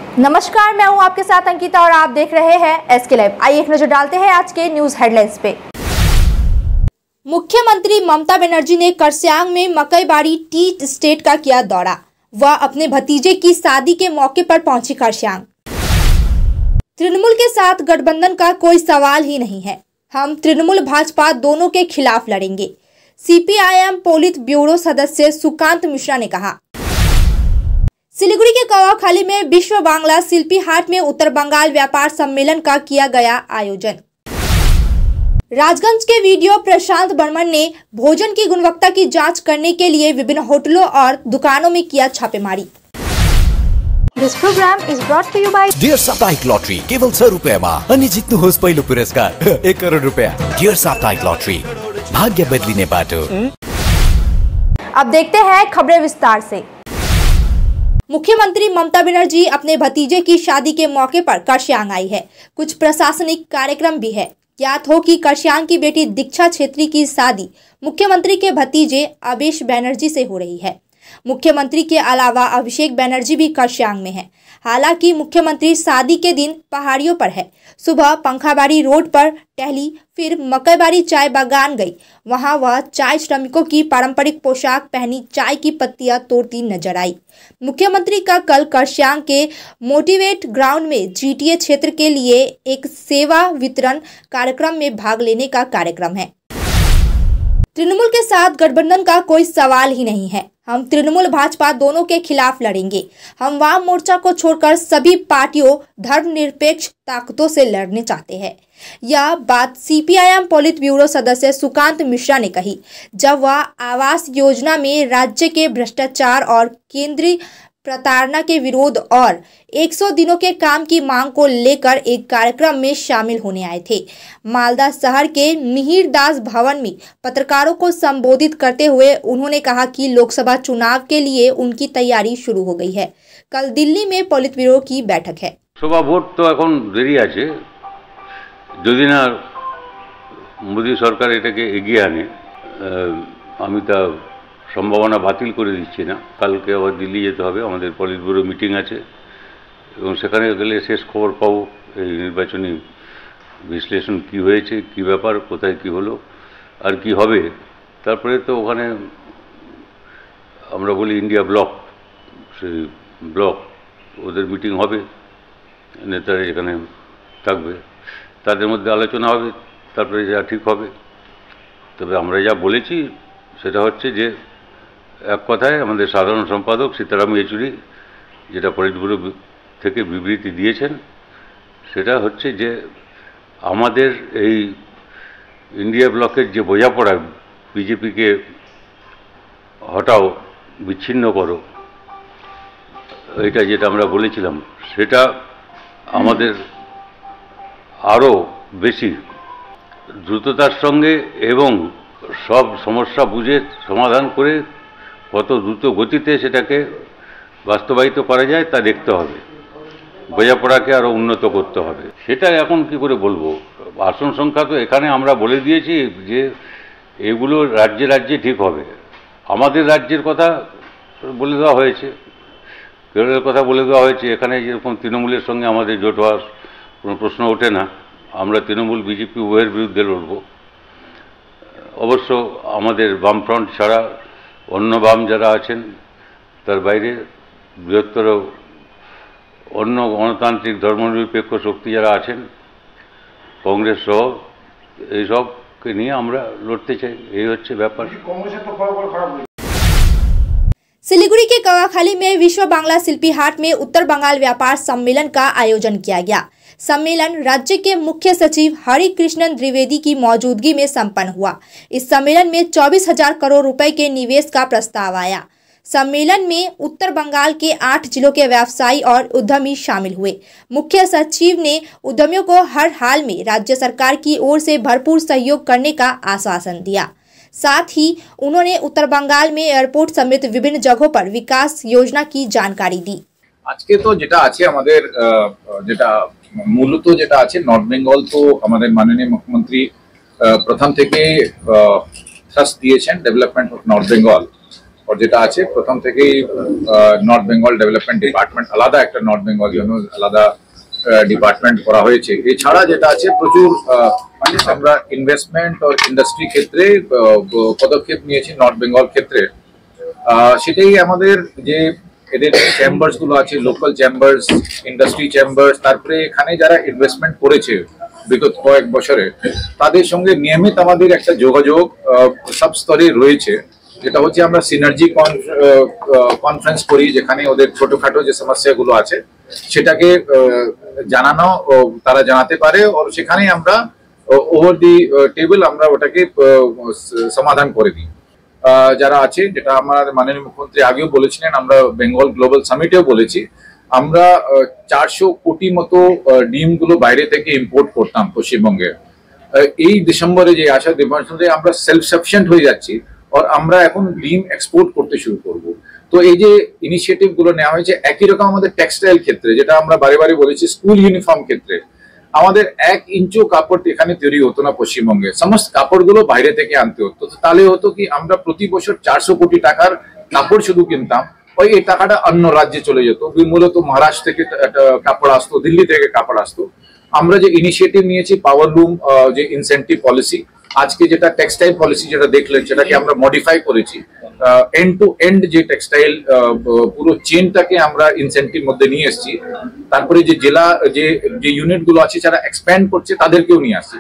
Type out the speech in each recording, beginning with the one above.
नमस्कार, मैं हूं आपके साथ अंकिता और आप देख रहे हैं एसके लाइव। आइए एक नजर डालते हैं आज के न्यूज हेडलाइंस पे। मुख्यमंत्री ममता बनर्जी ने करस्यांग में मकईबाड़ी टी स्टेट का किया दौरा। वह अपने भतीजे की शादी के मौके पर पहुंची करस्यांग। तृणमूल के साथ गठबंधन का कोई सवाल ही नहीं है। हम तृणमूल भाजपा दोनों के खिलाफ लड़ेंगे, सीपीआईएम पोलित ब्यूरो सदस्य सुकांत मिश्रा ने कहा। सिलीगुड़ी के कवाखाली में विश्व बांग्ला शिल्पी हाट में उत्तर बंगाल व्यापार सम्मेलन का किया गया आयोजन। राजगंज के वीडियो प्रशांत बर्मन ने भोजन की गुणवत्ता की जांच करने के लिए विभिन्न होटलों और दुकानों में किया छापेमारी। This program is brought to you by dear साप्ताहिक लॉटरी केवल 100 रुपैयामा अनि जित्नुहोस् पहिलो पुरस्कार 1 करोड रुपैयाँ। डियर साप्ताहिक लॉटरी, भाग्य बदलिने बाटो। अब देखते हैं खबरें विस्तार से। मुख्यमंत्री ममता बनर्जी अपने भतीजे की शादी के मौके पर करस्यांग आई है। कुछ प्रशासनिक कार्यक्रम भी है। ज्ञात हो कि करस्यांग की बेटी दीक्षा छेत्री की शादी मुख्यमंत्री के भतीजे अबेश बनर्जी से हो रही है। मुख्यमंत्री के अलावा अभिषेक बनर्जी भी करस्यांग में है। हालांकि मुख्यमंत्री शादी के दिन पहाड़ियों पर है। सुबह पंखाबाड़ी रोड पर टहली, फिर मकईबाड़ी चाय बागान गई। वहां वह चाय श्रमिकों की पारंपरिक पोशाक पहनी चाय की पत्तियां तोड़ती नजर आई। मुख्यमंत्री का कल करस्यांग के मोटिवेट ग्राउंड में जीटीए क्षेत्र के लिए एक सेवा वितरण कार्यक्रम में भाग लेने का कार्यक्रम है। तृणमूल के साथ गठबंधन का कोई सवाल ही नहीं है। हम तृणमूल भाजपा दोनों के खिलाफ लड़ेंगे। हम वाम मोर्चा को छोड़कर सभी पार्टियों धर्मनिरपेक्ष ताकतों से लड़ने चाहते हैं। यह बात सीपीआईएम पोलित ब्यूरो सदस्य सुकांत मिश्रा ने कही जब वह आवास योजना में राज्य के भ्रष्टाचार और केंद्रीय प्रताड़ना के विरोध और 100 दिनों के काम की मांग को लेकर एक कार्यक्रम में शामिल होने आए थे। मालदा शहर के मिहिर दास भवन में पत्रकारों को संबोधित करते हुए उन्होंने कहा कि लोकसभा चुनाव के लिए उनकी तैयारी शुरू हो गई है। कल दिल्ली में पोलित ब्यूरो की बैठक है। लोकसभा भोट तो এখন দেরি আছে, যদি না মোদী সরকার এটাকে এগিয়ে আনে আমি তা সম্ভাবনা বাতিল করে দিচ্ছি না। কালকে আবার দিল্লি যেতে হবে, আমাদের পলিট ব্যুরো মিটিং আছে এবং সেখানে গেলে শেষ খবর পাবো এই নির্বাচনী বিশ্লেষণ কি হয়েছে, কি ব্যাপার, কোথায় কি হলো আর কি হবে। তারপরে তো ওখানে আমরা বলি ইন্ডিয়া ব্লক, সেই ব্লক ওদের মিটিং হবে, নেতারা এখানে থাকবে, তাদের মধ্যে আলোচনা হবে, তারপরে যা ঠিক হবে। তবে আমরা যা বলেছি সেটা হচ্ছে যে এক কথায় আমাদের সাধারণ সম্পাদক সীতারাম ইয়েচুরি যেটা পলিট ব্যুরো থেকে বিবৃতি দিয়েছেন সেটা হচ্ছে যে আমাদের এই ইন্ডিয়া ব্লকের যে বোঝাপড়া, বিজেপিকে হটাও, বিচ্ছিন্ন করো, এটা যেটা আমরা বলেছিলাম সেটা আমাদের আরও বেশি দ্রুততার সঙ্গে এবং সব সমস্যা বুঝে সমাধান করে কত দ্রুত গতিতে সেটাকে বাস্তবায়িত করা যায় তা দেখতে হবে। বোঝাপড়াকে আরও উন্নত করতে হবে। সেটা এখন কি করে বলবো, আসন সংখ্যা তো এখানে আমরা বলে দিয়েছি যে এগুলো রাজ্যে রাজ্যে ঠিক হবে। আমাদের রাজ্যের কথা বলে দেওয়া হয়েছে, কেরলের কথা বলে দেওয়া হয়েছে। এখানে যেরকম তৃণমূলের সঙ্গে আমাদের জোট হওয়ার কোনো প্রশ্ন ওঠে না। আমরা তৃণমূল বিজেপি উভয়ের বিরুদ্ধে লড়ব। অবশ্য আমাদের বামফ্রন্ট ছাড়া অন্য বাম যারা আছেন তার বাইরে বৃহত্তর অন্য গণতান্ত্রিক ধর্মনিরপেক্ষ শক্তি যারা আছেন কংগ্রেস সহ এইসবকে নিয়ে আমরা লড়তে চাই। এই হচ্ছে ব্যাপার। सिलीगुड़ी के कवाखाली में विश्व बांग्ला शिल्पी हाट में उत्तर बंगाल व्यापार सम्मेलन का आयोजन किया गया। सम्मेलन राज्य के मुख्य सचिव हरि कृष्णन द्विवेदी की मौजूदगी में संपन्न हुआ। इस सम्मेलन में 24,000 करोड़ रुपए के निवेश का प्रस्ताव आया। सम्मेलन में उत्तर बंगाल के 8 जिलों के व्यवसायी और उद्यमी शामिल हुए। मुख्य सचिव ने उद्यमियों को हर हाल में राज्य सरकार की ओर से भरपूर सहयोग करने का आश्वासन दिया। साथ ही उन्होंने उत्तर बंगाल में एयरपोर्ट समेत विभिन्न जगहों पर विकास योजना की जानकारी दी। আজকে তো যেটা আছে আমাদের যেটা মূলত যেটা আছে নর্থ বেঙ্গল, তো আমাদের মাননীয় মুখ্যমন্ত্রী প্রথম থেকে থ্রাস্ট দিয়েছেন ডেভেলপমেন্ট অফ নর্থ বেঙ্গল। और যেটা আছে প্রথম থেকেই নর্থ বেঙ্গল ডেভেলপমেন্ট ডিপার্টমেন্ট আলাদা একটা নর্থ বেঙ্গল জন্য আলাদা ডিপার্টমেন্ট করা হয়েছে। এছাড়া যেটা আছে প্রচুর আমরা ইনভেস্টমেন্ট ও ইন্ডাস্ট্রি ক্ষেত্রে পদক্ষেপ নিয়েছি নর্থ বেঙ্গল ক্ষেত্রে। সেটাই আমাদের যে এদের চেম্বার্স গুলো আছে, লোকাল চেম্বার্স, ইন্ডাস্ট্রি চেম্বার্স, তারপরে এখানে যারা ইনভেস্টমেন্ট করেছে বিগত কয়েক বছরে তাদের সঙ্গে নিয়মিত আমাদের একটা যোগাযোগ সব স্তরে রয়েছে। যেটা হচ্ছে আমরা সিনার্জি কনফারেন্স করি, যেখানে ওদের ছোটখাটো যে সমস্যাগুলো আছে সেটাকে জানানো তারা জানাতে পারে, আর সেখানে আমরা ওভার দি টেবিল আমরা ওটাকে সমাধান করে দিই। যারা আছে, যেটা আমার মাননীয় মুখ্যমন্ত্রী আগেও বলেছিলেন, আমরা বেঙ্গল গ্লোবাল সামিটেও বলেছি, আমরা 400 কোটি মতো ডিমগুলো বাইরে থেকে ইম্পোর্ট করতাম পশ্চিমবঙ্গে। এই ডিসেম্বরে যে আসা ডিসেম্বরে আমরা সেলফ সাফিসিয়েন্ট হয়ে যাচ্ছি, আর আমরা এখন ডিম এক্সপোর্ট করতে শুরু করব। তো এই যে ইনিশিয়েটিভ গুলো নেওয়া হয়েছে, একই রকম আমাদের টেক্সটাইল ক্ষেত্রে, যেটা আমরা বারে বারে বলেছি, স্কুল ইউনিফর্ম ক্ষেত্রে আমাদের 1 ইঞ্চও কাপড় এখানে তৈরি হতো না পশ্চিমবঙ্গে, সমস্ত কাপড়গুলো বাইরে থেকে আনতে হতো। তাহলে হতো কি, আমরা প্রতি বছর 400 কোটি টাকার কাপড় শুধু কিনতাম, ওই এই টাকাটা অন্য রাজ্যে চলে যেত। মূলত মহারাষ্ট্র থেকে কাপড় আসতো, দিল্লি থেকে কাপড় আসতো। আমরা যে ইনিশিয়েটিভ নিয়েছি পাওয়ারলুম যে ইনসেন্টিভ পলিসি, আজকে যেটা টেক্সটাইল পলিসি যেটা দেখলেন, সেটাকে আমরা মডিফাই করেছি। এন্ড টু এন্ড যে টেক্সটাইল পুরো চেনটাকে আমরা ইনসেন্টিভ মধ্যে নিয়ে এসেছি। তারপরে যে জেলা যে ইউনিট গুলো আছে যারা এক্সপ্যান্ড করছে তাদেরকেও নিয়ে আসছি।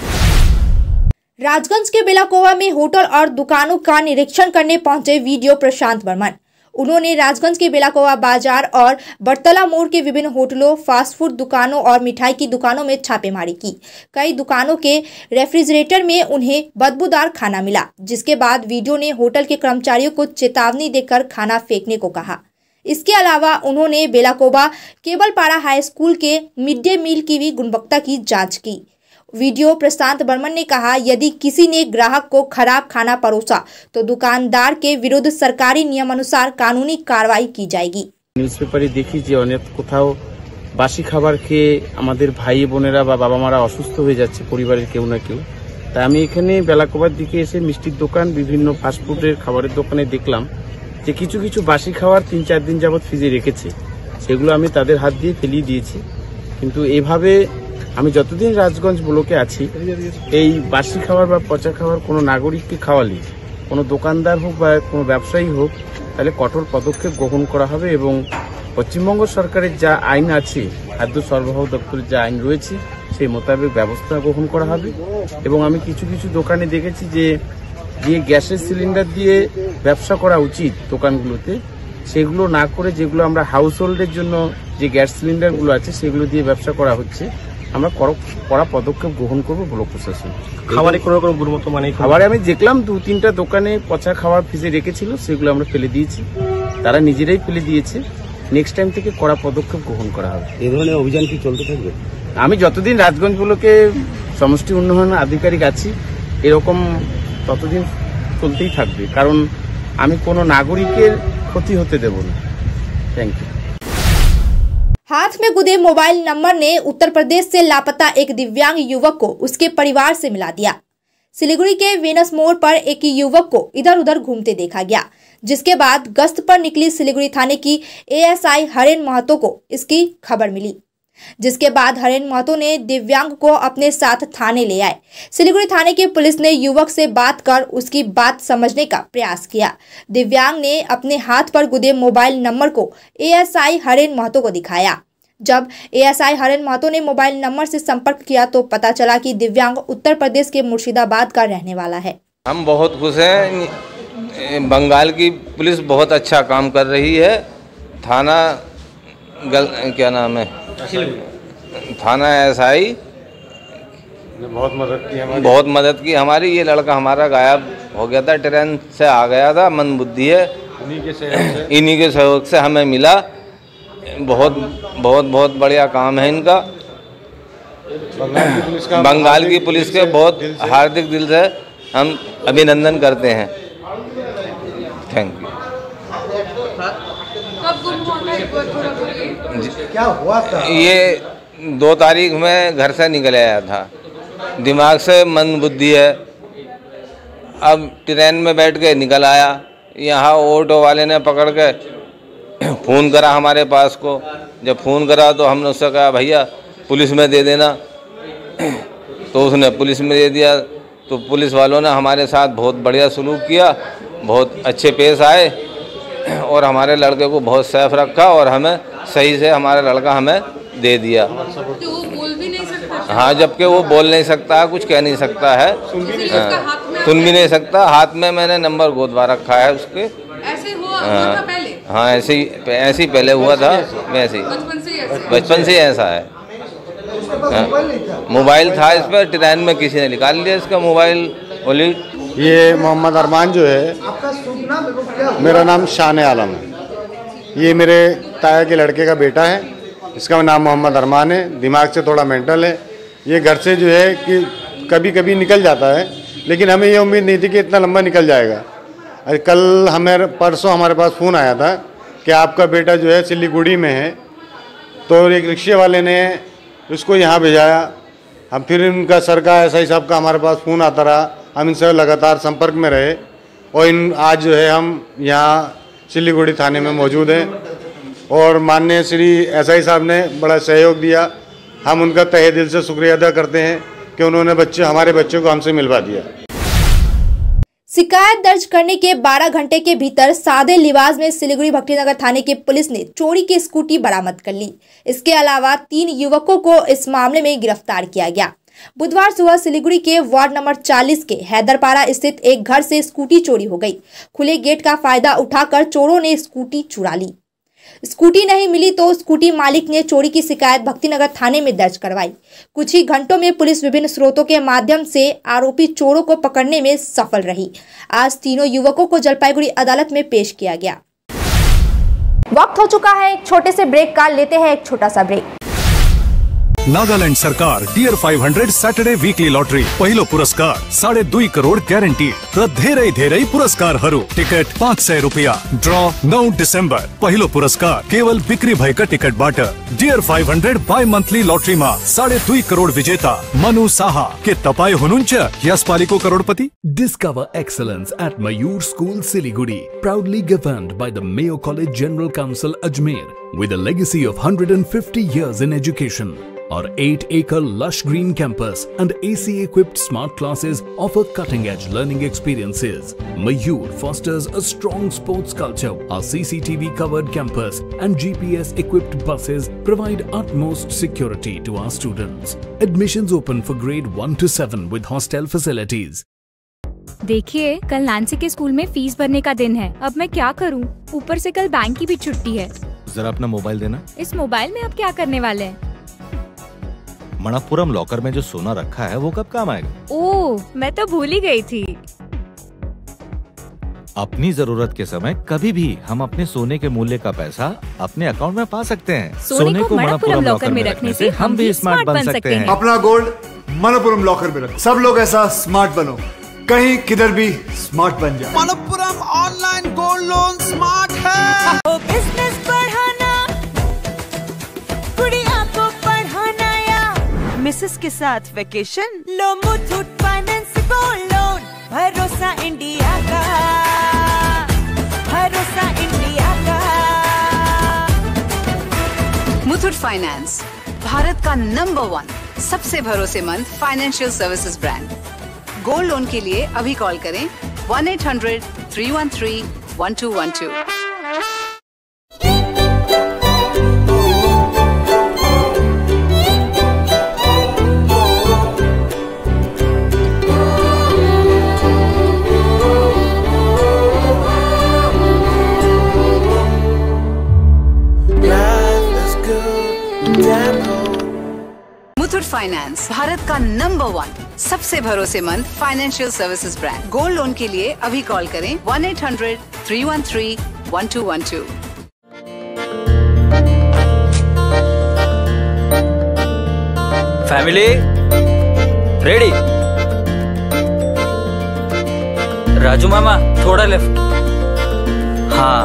राजगंज के बेलाकोवा में होटल और दुकानों का निरीक्षण करने पहुंचे वीडियो प्रशांत बर्मन। उन्होंने राजगंज के बेलाकोवा बाजार और बरतला मोड़ के विभिन्न होटलों, फास्ट फूड दुकानों और मिठाई की दुकानों में छापेमारी की। कई दुकानों के रेफ्रिजरेटर में उन्हें बदबूदार खाना मिला, जिसके बाद वीडियो ने होटल के कर्मचारियों को चेतावनी देकर खाना फेंकने को कहा। इसके अलावा उन्होंने बेलाकोवा केबलपाड़ा हाई स्कूल के मिड डे मील की भी गुणवत्ता की जाँच की। वीडियो प्रशांत बर्मन ने कहा, यदि किसी ने ग्राहक को खराब खाना परोसा तो दुकानदार के विरुद्ध सरकारी नियमानुसार कानूनी कार्रवाई की जाएगी। নিউজপেপারে দেখি যে অনেক কোথাও বাসি খাবার খেয়ে আমাদের ভাই বোনেরা বা বাবা মারা অসুস্থ হয়ে যাচ্ছে, পরিবারের কেউ না কেউ। তাই আমি এখানে বেলাকোবার দিকে এসে মিষ্টির দোকান, বিভিন্ন ফাস্টফুডের খাবারের দোকানে দেখলাম যে কিছু কিছু বাসি খাবার 3-4 দিন যাবৎ ফ্রিজে রেখেছে, সেগুলো আমি তাদের হাত দিয়ে ফেলিয়ে দিয়েছি। কিন্তু এভাবে আমি যতদিন রাজগঞ্জ ব্লকে আছি, এই বাসি খাবার বা পচা খাবার কোনো নাগরিককে খাওয়ালে, কোনো দোকানদার হোক বা কোনো ব্যবসায়ী হোক, তাহলে কঠোর পদক্ষেপ গ্রহণ করা হবে এবং পশ্চিমবঙ্গ সরকারের যা আইন আছে, খাদ্য সরবরাহ দপ্তরের যা আইন রয়েছে, সেই মোতাবেক ব্যবস্থা গ্রহণ করা হবে। এবং আমি কিছু কিছু দোকানে দেখেছি যে গ্যাসের সিলিন্ডার দিয়ে ব্যবসা করা উচিত দোকানগুলোতে, সেগুলো না করে যেগুলো আমরা হাউস হোল্ডের জন্য যে গ্যাস সিলিন্ডারগুলো আছে সেগুলো দিয়ে ব্যবসা করা হচ্ছে, আমরা কড়া পদক্ষেপ গ্রহণ করবো ব্লক প্রশাসন। খাবারে কোনো রকম গুণগত মানে খাবারে আমি দেখলাম 2-3টা দোকানে পচা খাবার ফ্রিজে রেখেছিল, সেগুলো আমরা ফেলে দিয়েছি, তারা নিজেরাই ফেলে দিয়েছে। নেক্সট টাইম থেকে কড়া পদক্ষেপ গ্রহণ করা হবে। এই ধরনের অভিযান কি চলতে থাকবে? আমি যতদিন রাজগঞ্জ ব্লকে সমষ্টি উন্নয়ন আধিকারিক আছি, এরকম ততদিন চলতেই থাকবে, কারণ আমি কোনো নাগরিকের ক্ষতি হতে দেব না। Thank you. हाथ में गुदे मोबाइल नंबर ने उत्तर प्रदेश से लापता एक दिव्यांग युवक को उसके परिवार से मिला दिया। सिलीगुड़ी के वेनस मोड़ पर एक युवक को इधर उधर घूमते देखा गया, जिसके बाद गश्त पर निकली सिलीगुड़ी थाने की एएसआई हरेन महतो को इसकी खबर मिली, जिसके बाद हरेन महतो ने दिव्यांग को अपने साथ थाने ले आए। सिलीगुड़ी थाने की पुलिस ने युवक से बात कर उसकी बात समझने का प्रयास किया। दिव्यांग ने अपने हाथ पर गुदे मोबाइल नंबर को एएसआई हरेन महतो को दिखाया। जब एएसआई हरेन महतो ने मोबाइल नंबर से संपर्क किया तो पता चला कि दिव्यांग उत्तर प्रदेश के मुर्शिदाबाद का रहने वाला है। हम बहुत खुश हैं, बंगाल की पुलिस बहुत अच्छा काम कर रही है। थाना क्या नाम है, थाना एसआई बहुत मदद की हमारी। ये लड़का हमारा गायब हो गया था, ट्रेन से आ गया था, मंदबुद्धि है, इन्हीं के सहयोग से हमें मिला। बहुत बहुत बहुत बढ़िया काम है इनका। बंगाल की पुलिस के बहुत हार्दिक दिल से हम अभिनंदन करते हैं। Thank you. क्या हुआ था? ये 2 तारीख में घर से निकल आया था, दिमाग से मंदबुद्धि है। अब ट्रेन में बैठ के निकल आया, यहाँ ऑटो वाले ने पकड़ के फ़ोन करा हमारे पास को। जब फ़ोन करा तो हमने उससे कहा भैया पुलिस में दे देना, तो उसने पुलिस में दे दिया। तो पुलिस वालों ने हमारे साथ बहुत बढ़िया सलूक किया, बहुत अच्छे पेश आए और हमारे लड़के को बहुत सेफ रखा और हमें सही से हमारा लड़का हमें दे दिया। तो वो बोल भी नहीं सकता? हाँ, जबकि वो बोल नहीं सकता, कुछ कह नहीं सकता है, सुन भी नहीं सकता। हाथ में मैंने नंबर गोदवा रखा है उसके। ऐसे हुआ था पहले? हाँ, ऐसे ही पहले हुआ था, वैसे ही बचपन से ही ऐसा है। मोबाइल था इस पर, ट्रेन में किसी ने निकाल लिया इसका मोबाइल वॉलेट। ये मोहम्मद अरमान जो है, आपका शुभ नाम? मेरा नाम शान आलम है। ये मेरे ताया के लड़के का बेटा है, इसका नाम मोहम्मद अरमान है। दिमाग से थोड़ा मेंटल है। ये घर से जो है कि कभी कभी निकल जाता है, लेकिन हमें ये उम्मीद नहीं थी कि इतना लंबा निकल जाएगा। परसों हमारे पास फ़ोन आया था कि आपका बेटा जो है सिलीगुड़ी में है, तो एक रिक्शे वाले ने उसको यहाँ भेजाया। हम फिर इनका सर का एसआई साहब का हमारे पास फ़ोन आता रहा, हम इनसे लगातार संपर्क में रहे और आज जो है हम यहाँ सिलीगुड़ी थाने में मौजूद हैं और माननीय श्री एसआई साहब ने बड़ा सहयोग दिया। हम उनका तहे दिल से शुक्रिया अदा करते हैं कि उन्होंने हमारे बच्चों को हमसे मिलवा दिया। शिकायत दर्ज करने के 12 घंटे के भीतर सादे लिबास में सिलीगुड़ी भक्तिनगर थाने की पुलिस ने चोरी की स्कूटी बरामद कर ली। इसके अलावा 3 युवकों को इस मामले में गिरफ्तार किया गया। बुधवार सुबह सिलीगुड़ी के वार्ड नंबर 40 के हैदरपाड़ा स्थित एक घर से स्कूटी चोरी हो गई। खुले गेट का फायदा उठाकर चोरों ने स्कूटी चुरा ली। स्कूटी नहीं मिली तो स्कूटी मालिक ने चोरी की शिकायत भक्तिनगर थाने में दर्ज करवाई। कुछ ही घंटों में पुलिस विभिन्न स्रोतों के माध्यम से आरोपी चोरों को पकड़ने में सफल रही। आज तीनों युवकों को जलपाईगुड़ी अदालत में पेश किया गया। वक्त हो चुका है एक छोटे से ब्रेक का, लेते हैं एक छोटा सा ब्रेक। नागालैंड सरकार डियर 500 सैटरडे वीकली लॉटरी पहिलो पुरस्कार 2.5 करोड़ ग्यारेंटी र धेरै पुरस्कारहरू। टिकट 500 रुपैयाँ। ड्र 9 डिसेम्बर। पहिलो पुरस्कार केवल बिक्री भएका टिकटबाट। डियर 500 बाई मन्थली लॉटरीमा 2.5 करोड़ विजेता मनु साहा। के तपाई हुनुहुन्छ यसपालिको करोडपति? Discover excellence at Mayur School, Siliguri, proudly governed by the Mayo College General Council, Ajmer, with a legacy of 150 years in education. Our 8-acre lush green campus and AC-equipped smart classes offer cutting-edge learning experiences. Mayur fosters a strong sports culture. Our CCTV-covered campus and GPS-equipped buses provide utmost security to our students. Admissions open for grade 1 to 7 with hostel facilities. देखिए, कल Nancy के school में fees भरने का दिन है। अब मैं क्या करूं? ऊपर से कल बैंक की भी छुट्टी है। जरा अपना मोबाइल देना। इस मोबाइल में आप क्या करने वाले हैं? मणप्पुरम लॉकर में जो सोना रखा है वो कब काम आएगा? ओह, मैं तो भूल ही गई थी। अपनी जरूरत के समय कभी भी हम अपने सोने के मूल्य का पैसा अपने अकाउंट में पा सकते हैं। सोने को मणप्पुरम लॉकर में रखने से हम भी स्मार्ट बन सकते हैं। अपना गोल्ड मणप्पुरम लॉकर में रखो। सब लोग ऐसा स्मार्ट बनो, कहीं किधर भी स्मार्ट बन जाए। Manappuram online gold loan smart है। बिजनेस बढ़ाना, गुड़िया को पढ़ाना या मिसेस के साथ वेकेशन, लो मुथूट फाइनेंस गोल्ड लोन। भरोसा इंडिया का, भरोसा इंडिया का। मुथूट फाइनेंस भारत का नंबर 1 सबसे भरोसेमंद financial services brand. Gold loan के लिए अभी कॉल करें 1-800-313-1212। मुथूट फाइनेंस भारत का नंबर 1 सबसे भरोसेमंद financial services brand. Gold loan के लिए अभी कॉल करें 1-800-313-1212। Family ready? राजू मामा थोड़ा लेफ्ट। हाँ।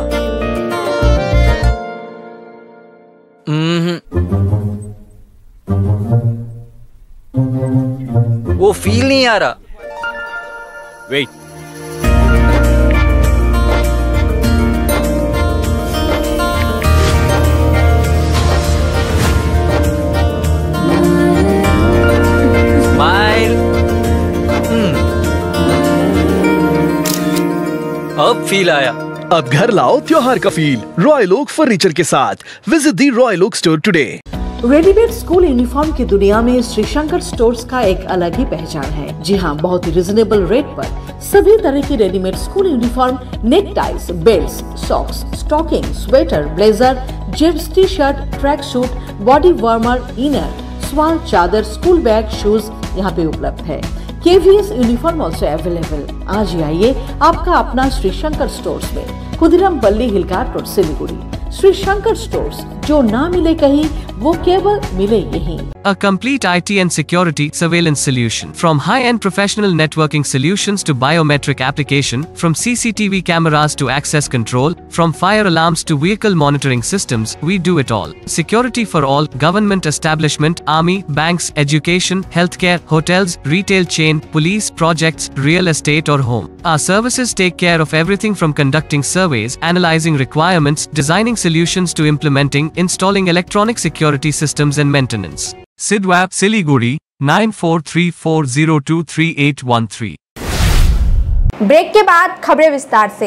वो फील नहीं आ रहा। वेट। फील आया। अब घर लाओ त्योहार का फील रॉयल ओक फर्नीचर के साथ। Visit the royal oak store today. Readymade school uniform की दुनिया में श्री शंकर स्टोर्स का एक अलग ही पहचान है। जी हाँ, बहुत ही रिजनेबल रेट पर सभी तरह की readymade school uniform, neck ties, belts, socks, stocking, sweater, blazer, jeans, T shirt, track suit, body warmer, inner, shawl, चादर, स्कूल बैग, शूज यहाँ पे उपलब्ध है। KVS uniform also available. आज ही आइए आपका अपना श्री शंकर स्टोर्स में, Khudiram Palli Hill Cart road, Siliguri. Shri Shankar stores, जो ना मिले कहीं वो केवल मिले यहीं। A complete IT and security surveillance solution. From high-end professional networking solutions to biometric application, from CCTV cameras to access control, from fire alarms to vehicle monitoring systems, we do it all. Security for all, government establishment, army, banks, education, healthcare, hotels, retail chain, police, projects, real estate or home. Our services take care of everything from conducting surveys, analyzing requirements, designing solutions to implementing, installing electronic security systems and maintenance. Sidwap, Siliguri, 9434023813। Break के बाद खबरें विस्तार से।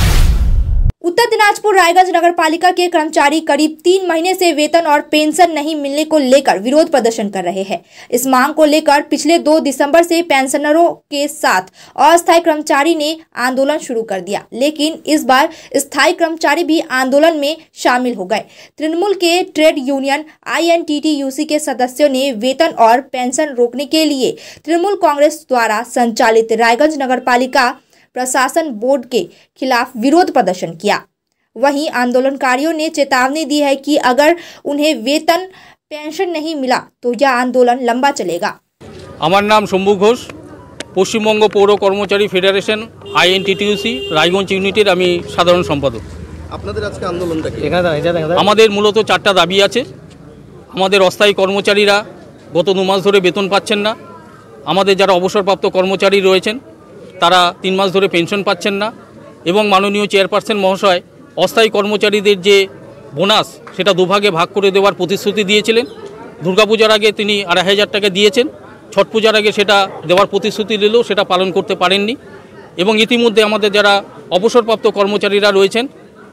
उत्तर दिनाजपुर रायगंज नगर पालिका के कर्मचारी करीब 3 महीने से वेतन और पेंशन नहीं मिलने को लेकर विरोध प्रदर्शन कर रहे हैं। इस मांग को लेकर पिछले 2 दिसंबर से पेंशनरों के साथ अस्थायी कर्मचारी ने आंदोलन शुरू कर दिया, लेकिन इस बार स्थायी कर्मचारी भी आंदोलन में शामिल हो गए। तृणमूल के ट्रेड यूनियन INTTUC के सदस्यों ने वेतन और पेंशन रोकने के लिए तृणमूल कांग्रेस द्वारा संचालित रायगंज नगर पालिका प्रशासन बोर्ड के खिलाफ विरोध प्रदर्शन किया। वहीं आंदोलनकारियों ने चेतावनी दी है कि अगर उन्हें वेतन पेंशन नहीं मिला तो यह आंदोलन लंबा चलेगा। আমার নাম শম্ভু ঘোষ, পশ্চিমবঙ্গ পৌর কর্মচারী ফেডারেশন INTTUC রায়গঞ্জ ইউনিটের আমি সাধারণ সম্পাদক। আপনাদের আজকে আন্দোলনটা কি? আমাদের মূলত 4টা দাবি আছে। আমাদের অস্থায়ী কর্মচারীরা গত 2 মাস ধরে বেতন পাচ্ছেন না। আমাদের যারা অবসরপ্রাপ্ত কর্মচারী রয়েছেন তারা 3 মাস ধরে পেনশন পাচ্ছেন না এবং মাননীয় চেয়ারপারসন মহাশয় অস্থায়ী কর্মচারীদের যে বোনাস সেটা দুভাগে ভাগ করে দেওয়ার প্রতিশ্রুতি দিয়েছিলেন। দুর্গাপূজার আগে তিনি 2,500 টাকা দিয়েছেন, ছট পূজার আগে সেটা দেওয়ার প্রতিশ্রুতি দিলেও সেটা পালন করতে পারেননি এবং ইতিমধ্যে আমাদের যারা অবসরপ্রাপ্ত কর্মচারীরা রয়েছেন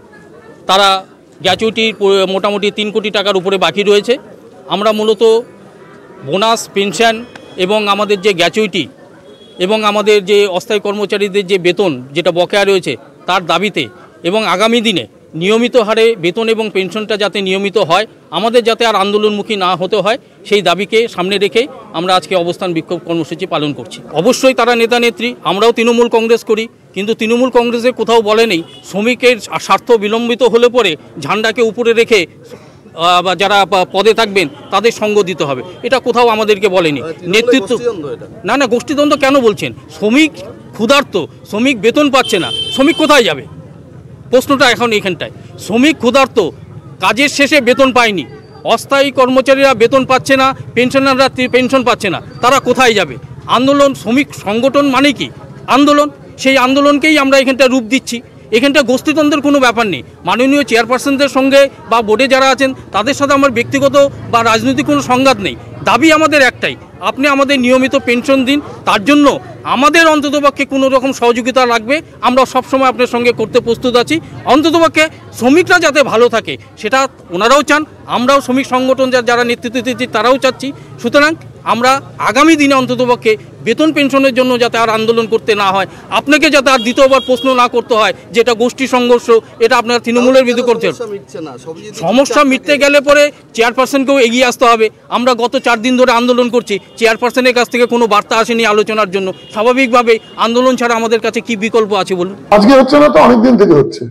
তারা গ্র্যাচুইটি মোটামুটি 3 কোটি টাকার উপরে বাকি রয়েছে। আমরা মূলত বোনাস, পেনশন এবং আমাদের যে গ্র্যাচুইটি এবং আমাদের যে অস্থায়ী কর্মচারীদের যে বেতন যেটা বকেয়া রয়েছে তার দাবিতে এবং আগামী দিনে নিয়মিত হারে বেতন এবং পেনশনটা যাতে নিয়মিত হয়, আমাদের যাতে আর আন্দোলনমুখী না হতে হয় সেই দাবিকে সামনে রেখে আমরা আজকে অবস্থান বিক্ষোভ কর্মসূচি পালন করছি। অবশ্যই তারা নেতা নেত্রী, আমরাও তৃণমূল কংগ্রেস করি, কিন্তু তৃণমূল কংগ্রেসে কোথাও বলে নেই শ্রমিকের স্বার্থ বিলম্বিত হলে পরে ঝান্ডাকে উপরে রেখে বা যারা পদে থাকবেন তাদের সঙ্গ দিতে হবে, এটা কোথাও আমাদেরকে বলেনি নেতৃত্ব। না না, গোষ্ঠীদ্বন্দ্ব কেন বলছেন? শ্রমিক ক্ষুধার্ত, শ্রমিক বেতন পাচ্ছে না, শ্রমিক কোথায় যাবে? প্রশ্নটা এখন এখানটায়। শ্রমিক ক্ষুধার্ত, কাজের শেষে বেতন পায়নি, অস্থায়ী কর্মচারীরা বেতন পাচ্ছে না, পেনশনাররা পেনশন পাচ্ছে না, তারা কোথায় যাবে? আন্দোলন, শ্রমিক সংগঠন মানে কি আন্দোলন, সেই আন্দোলনকেই আমরা এখানটা রূপ দিচ্ছি। এখানটা গোষ্ঠীদ্বন্দ্বের কোনো ব্যাপার নেই। মাননীয় চেয়ারপারসনদের সঙ্গে বা বোর্ডে যারা আছেন তাদের সাথে আমার ব্যক্তিগত বা রাজনৈতিক কোনো সংঘাত নেই। দাবি আমাদের একটাই, আপনি আমাদের নিয়মিত পেনশন দিন। তার জন্য আমাদের অন্ততপক্ষে কোনো রকম সহযোগিতা লাগবে, আমরা সবসময় আপনার সঙ্গে করতে প্রস্তুত আছি। অন্ততপক্ষে শ্রমিকরা যাতে ভালো থাকে সেটা ওনারাও চান, আমরাও শ্রমিক সংগঠন যারা নেতৃত্ব দিচ্ছি তারাও চাচ্ছি। সুতরাং আমরা আগামী দিনে অন্ততপক্ষে বেতন পেনশনের জন্য যাতে আর আন্দোলন করতে না হয়, আপনাকে যাতে আর দ্বিতীয়বার প্রশ্ন না করতে হয় যেটা গোষ্ঠী সংঘর্ষ, এটা আপনার তৃণমূলের বিরুদ্ধে করতে হবে। সমস্যা মিটতে গেলে পরে চেয়ারপারসনকেও এগিয়ে আসতে হবে। আমরা গত 4 দিন ধরে আন্দোলন করছি, চেয়ারপারসনের কাছ থেকে কোনো বার্তা আসেনি আলোচনার জন্য। স্বাভাবিকভাবে আন্দোলন ছাড়া আমাদের কাছে কি বিকল্প আছে বলুন? আজকে হচ্ছে না তো, অনেক দিন থেকে হচ্ছে।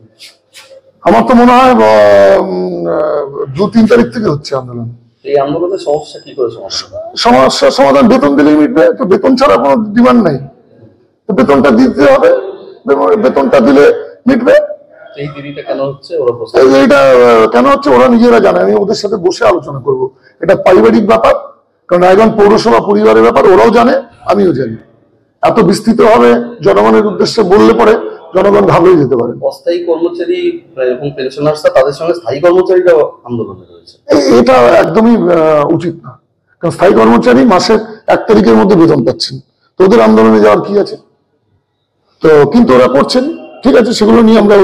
আমার তো মনে হয় 2-3 তারিখ থেকে হচ্ছে আন্দোলন। এই আন্দোলনের সমস্যা কি করে সমস্যার সমাধান বেতন দিলেই মিটবে। তো বেতন ছাড়া কোনো ডিমান্ড নাই, তো বেতনটা দিতে হবে, বেতনটা দিলে মিটবে। এই দেরিটা কেন হচ্ছে ওরা এইটা কেন হচ্ছে ওরা নিজেরা জানে, আমি ওদের সাথে বসে আলোচনা করব। এটা পারিবারিক ব্যাপার, কারণ রায়গঞ্জ পৌরসভা পরিবারের ব্যাপার, ওরাও জানে আমিও জানি। এত বিস্তৃত ভাবে জনগণের উদ্দেশ্যে বললে পরে জনগণ ঘাবড়ে যেতে পারে। অস্থায়ী কর্মচারী এবং পেনশনার্সরা তাদের সঙ্গে স্থায়ী কর্মচারীরা আন্দোলনে রয়েছে, এটা একদমই উচিত না। কারণ স্থায়ী কর্মচারী মাসের 1 তারিখের মধ্যে বেতন পাচ্ছেন, তো ওদের আন্দোলনে যাওয়ার কি আছে? তো কিন্তু ওরা করছেন, ঠিক আছে, সেগুলো নিয়ে আমরা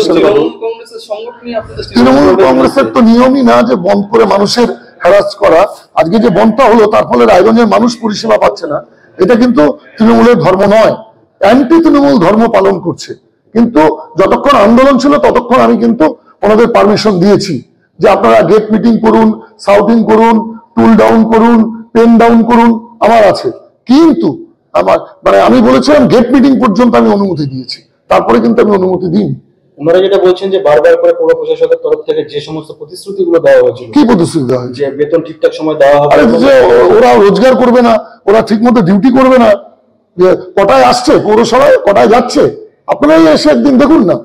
তৃণমূল কংগ্রেসের তো নিয়মই না যে বন্ধ করে মানুষের হ্যারাস করা। আজকে যে বন্ধটা হলো তার ফলে রায়গঞ্জের মানুষ পরিষেবা পাচ্ছে না, এটা কিন্তু তৃণমূলের ধর্ম নয়, অ্যান্টি তৃণমূল ধর্ম পালন করছে। কিন্তু যতক্ষণ আন্দোলন ছিল ততক্ষণ আমি কিন্তু ওনাদের পারমিশন দিয়েছি যে আপনারা গেট মিটিং করুন, সাউটিং করুন, টুল ডাউন করুন, পেন ডাউন করুন, আমার আছে। কিন্তু আমার মানে আমি বলেছিলাম গেট মিটিং পর্যন্ত আমি অনুমতি দিয়েছি, তারপরে কিন্তু আমি অনুমতি দিইনি। ওনারা যেটা বলছেন যে বারবার করে পৌর প্রশাসনের তরফ থেকে যে সমস্ত প্রতিশ্রুতিগুলো দেওয়া হয়েছিল, কি প্রতিশ্রুতি দেওয়া হয়েছে? যে বেতন ঠিকঠাক সময় দেওয়া হবে, ওরা রোজগার করবে না, ওরা ঠিক মতো ডিউটি করবে না, যে কটায় আসছে পৌরসভায়, কটায় যাচ্ছে, আপনারাই এসে একদিন দেখুন না।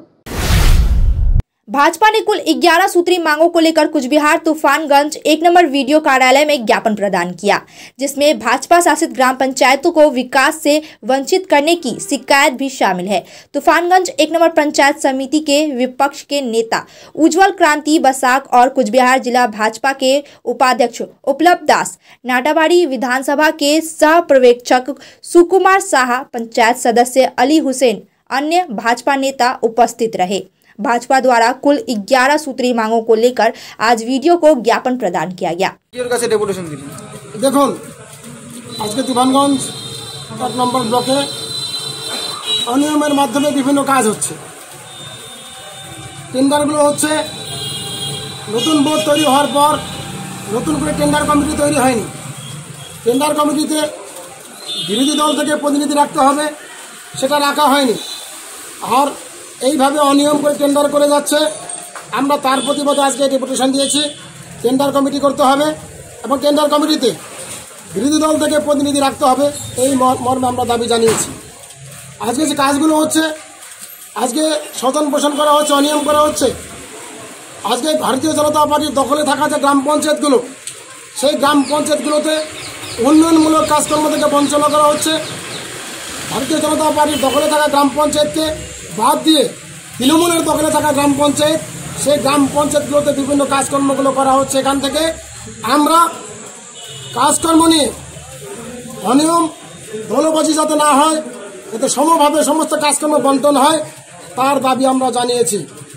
भाजपा ने कुल 11 सूत्री मांगों को लेकर कुचबिहार तूफानगंज 1 नंबर वीडियो कार्यालय में ज्ञापन प्रदान किया, जिसमें भाजपा शासित ग्राम पंचायतों को विकास से वंचित करने की शिकायत भी शामिल है। तूफानगंज 1 नंबर पंचायत समिति के विपक्ष के नेता उज्जवल क्रांति बसाक और कुचबिहार जिला भाजपा के उपाध्यक्ष उपलब्ध दास, नाटाबाड़ी विधानसभा के सह पर्यवेक्षक सुकुमार साहा, पंचायत सदस्य अली हुसैन, अन्य भाजपा नेता उपस्थित रहे। भाजपा द्वारा कुल 11 सूत्री मांगों को लेकर आज वीडियो को ज्ञापन प्रदान किया गया। देखो आज के তুফানগঞ্জ 1 নম্বর ব্লকে অনিয়মের মাধ্যমে বিভিন্ন কাজ হচ্ছে, টেন্ডারগুলো হচ্ছে নতুন বোর্ড তৈরি হওয়ার পর নতুন করে টেন্ডার কমিটি তৈরি হয়নি। টেন্ডার কমিটিতে বিরোধী দল থেকে প্রতিনিধি রাখতে হবে, সেটা রাখা হয়নি। আর এইভাবে অনিয়ম করে টেন্ডার করে যাচ্ছে। আমরা তার প্রতিবাদে আজকে ডেপুটেশন দিয়েছি, টেন্ডার কমিটি করতে হবে এবং টেন্ডার কমিটিতে বিরোধী দল থেকে প্রতিনিধি রাখতে হবে, এই মর্মে আমরা দাবি জানিয়েছি। আজকে যে কাজগুলো হচ্ছে, আজকে স্বজন পোষণ করা হচ্ছে, অনিয়ম করা হচ্ছে। আজকে ভারতীয় জনতা পার্টির দখলে থাকা যে গ্রাম পঞ্চায়েতগুলো, সেই গ্রাম পঞ্চায়েতগুলোতে উন্নয়নমূলক কাজকর্ম থেকে বঞ্চনা করা হচ্ছে। ভারতীয় জনতা পার্টির দখলে থাকা গ্রাম পঞ্চায়েতকে বাদ দিয়ে তৃণমূলের দখলে থাকা গ্রাম পঞ্চায়েত, সেই গ্রাম পঞ্চায়েতগুলোতে বিভিন্ন কাজকর্মগুলো করা হচ্ছে। এখান থেকে আমরা কাজকর্ম নিয়ে অনিয়ম দলবাজি যাতে না হয়, যাতে সমভাবে সমস্ত কাজকর্ম বন্টন হয়, তার দাবি আমরা জানিয়েছি।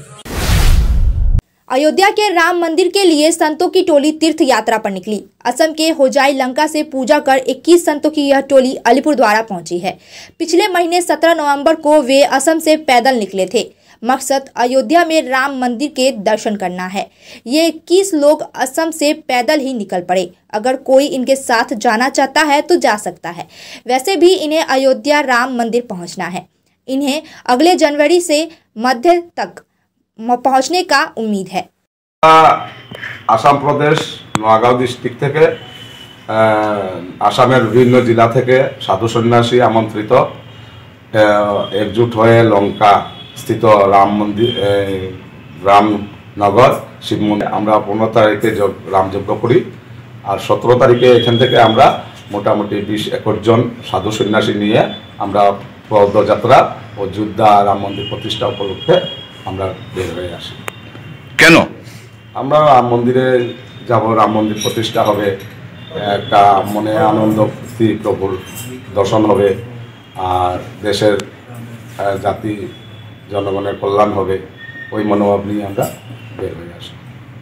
अयोध्या के राम मंदिर के लिए संतों की टोली तीर्थ यात्रा पर निकली। असम के होजाई लंका से पूजा कर 21 संतों की यह टोली अलीपुरद्वारा पहुंची है। पिछले महीने 17 नवंबर को वे असम से पैदल निकले थे। मकसद अयोध्या में राम मंदिर के दर्शन करना है। ये 21 लोग असम से पैदल ही निकल पड़े। अगर कोई इनके साथ जाना चाहता है तो जा सकता है। वैसे भी इन्हें अयोध्या राम मंदिर पहुंचना है। इन्हें अगले जनवरी से मध्य तक पहुंचने का उम्मीद है। आसाम प्रदेश নোয়াগাঁও डिस्ट्रिक्ट থেকে আসামের বিভিন্ন জেলা থেকে সাধু সন্ন্যাসী আমন্ত্রিত একজুট হয়ে লঙ্কা স্থিত রাম মন্দির রামনগর শিব মন্দির আমরা 15 তারিখে রামযজ্ঞ করি, আর 17 তারিখে এখান থেকে আমরা মোটামুটি 20-21 জন সাধু সন্ন্যাসী নিয়ে আমরা পদযাত্রা অযোধ্যা রাম মন্দির প্রতিষ্ঠা উপলক্ষে আমরা বের হয়ে আসি। কেন আমরা রাম মন্দিরে যাব? রাম মন্দির প্রতিষ্ঠা হবে, একটা মনে আনন্দ ফুর্তি, প্রভুর দর্শন হবে, আর দেশের জাতি জনগণের কল্যাণ হবে, ওই মনোভাব নিয়ে আমরা বের হয়ে আসি।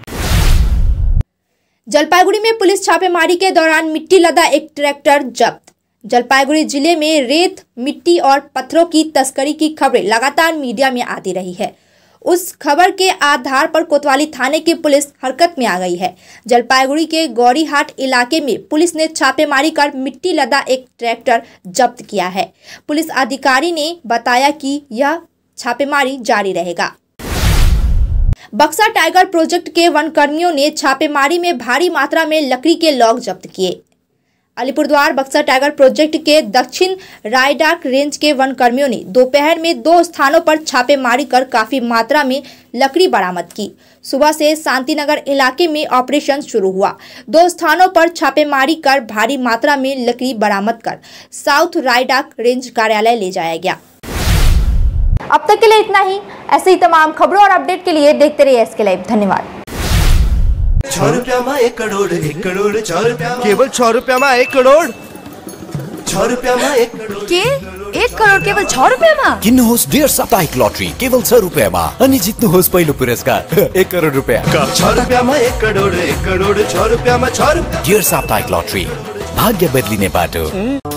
जलपाईगुड़ी में पुलिस छापेमारी के दौरान मिट्टी लदा एक ट्रैक्टर जब्त। जलपाईगुड़ी जिले में रेत, मिट्टी और पत्थरों की तस्करी की खबरें लगातार मीडिया में आती रही है। उस खबर के आधार पर कोतवाली थाने की पुलिस हरकत में आ गई है। जलपाईगुड़ी के गौरीहाट इलाके में पुलिस ने छापेमारी कर मिट्टी लदा एक ट्रैक्टर जब्त किया है। पुलिस अधिकारी ने बताया कि यह छापेमारी जारी रहेगा। बक्सा टाइगर प्रोजेक्ट के वन कर्मियों ने छापेमारी में भारी मात्रा में लकड़ी के लॉग जब्त किए। अलीपुरद्वार बक्सा टाइगर प्रोजेक्ट के दक्षिण रायडाक रेंज के वन कर्मियों ने दोपहर में 2 स्थानों पर छापेमारी कर काफी मात्रा में लकड़ी बरामद की। सुबह से शांतिनगर इलाके में ऑपरेशन शुरू हुआ। 2 स्थानों पर छापेमारी कर भारी मात्रा में लकड़ी बरामद कर साउथ रायडाक रेंज कार्यालय ले जाया गया। अब तक के लिए इतना ही। ऐसे ही तमाम खबरों और अपडेट के लिए देखते रहिए SK लाइव। धन्यवाद। 6 रुपया में 1 करोड़, 1 करोड़ 6 रुपया, केवल 6 रुपया में 1 करोड़। 6 रुपैयाँमा 1 करोड के 1 करोड केवल 6 रुपैयाँमा किन्नुहोस् डेढ साप्ताहिक लटरी केवल 6 रुपैयाँमा अनि जित्नुहोस् पहिलो पुरस्कार 1 करोड रुपैयाँ 6 रुपैयाँमा 1 करोड 1 करोड 6 रुपैयाँमा 6 रुपैयाँ डेढ साप्ताहिक लटरी भाग्य बदलिने बाटो।